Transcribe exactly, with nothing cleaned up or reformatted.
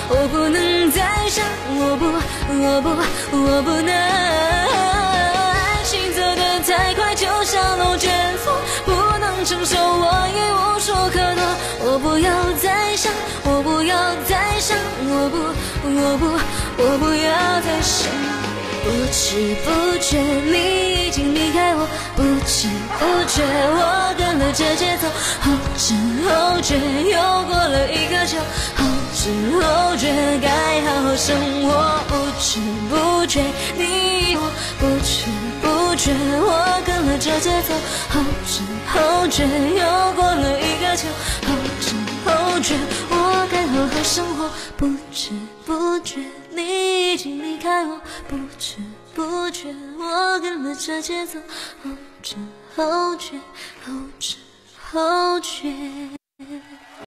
我不能再想，我不，我不，我不能。爱情走得太快，就像龙卷风，不能承受，我已无处可躲。我不要再想，我不要再想，我不，我不，我不要再想。不知不觉你已经离开我，不知不觉我跟了这节奏，后知后觉又过了一个秋，后知后觉该好好生活。不知不觉你我，不知不觉我跟了这节奏，后知后觉又过了一个秋，后知后觉我该好好生活。不知不觉你已经离开我，不知不觉我跟了这节奏，后知后觉，后知后觉。